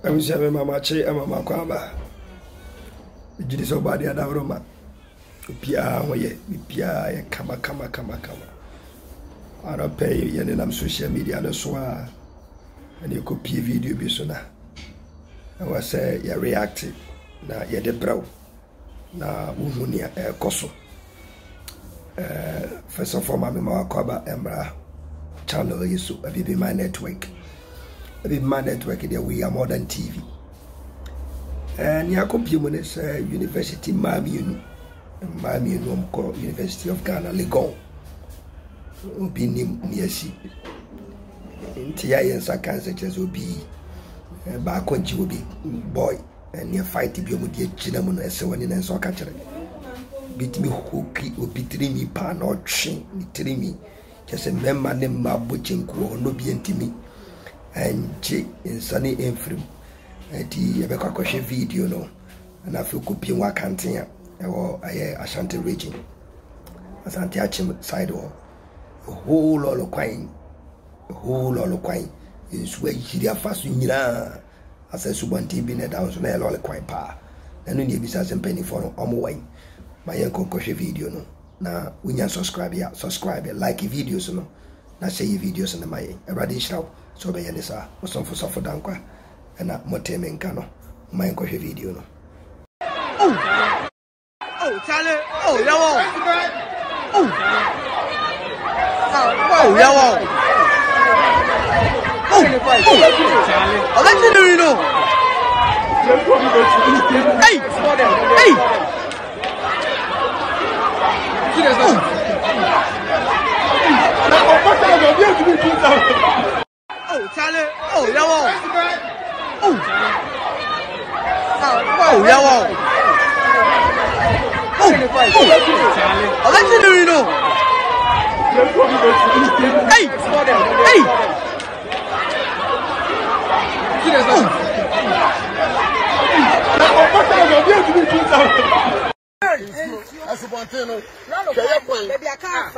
I'm saying, Mamma Che and Mamma Quaba. Did so bad at Avroma. Pia, Pia, kama. I don't pay you in social media, no swear. And you could pay video bisona. I was say, you reacted. Na ye de bro. Na Umunia Koso. First of all, Mamma Quaba Embra channel is be my network. Be my network, we are more than TV. And Yakob is University Mami University of Ghana, Legon. Be near sea. In Tia and Sakan will be back when you will be boy and near fight to be with the cinnamon and so on in so catcher. Beat me hooky will be 3 me pan or chin, 3 me. Just a member named Mabuchinko, no be me. And J in Sunny Infrim. And the Abeka video no. And I feel copying what can't or Ashanti region. Ashanti Achim side or a whole lot of quine. A whole lot of quine is where you fast in Yira. As I suban TV net down to nail all the quine pa. And when you be some penny for wine. My uncle video no. Now when you subscribe, like videos no. Now say videos in the my radish so be any sir. What's on for suffer down qua. And not Motemen Cano. My uncle video no. Oh, Charlie. Oh, yawo. Oh, yawo. Charlie. Oh, let's do it, no. Hey. Oh, Charlie. Oh, yawo. Oh, yawo. Oh, let's do it, no. Hey. Asubantino, baby, I can't.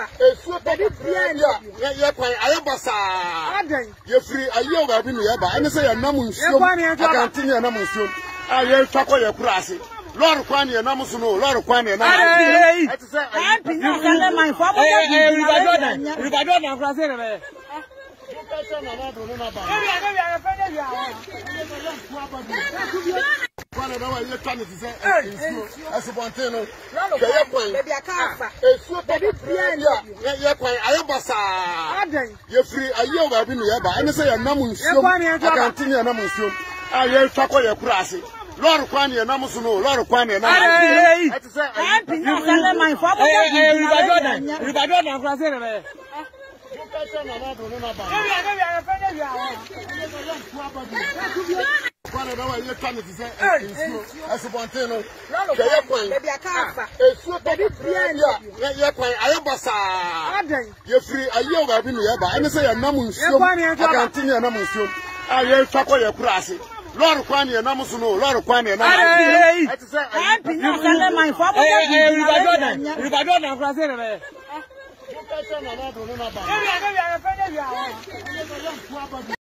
I am Bassa. You're free. I know I've been here, but I say a number. I continue a number soon. I will talk on your price. Lord Kwani and Namusuno, Lord Kwani and you're free. I know I've been here, but I say a number. I continue a number soon. I will talk on your price. Lord Kwani and Namusuno, Lord Kwani and you're free. I know I've been here, but I say a number. I continue a number soon. I will talk on your price. Lord Kwani and Namusuno, Lord Kwani and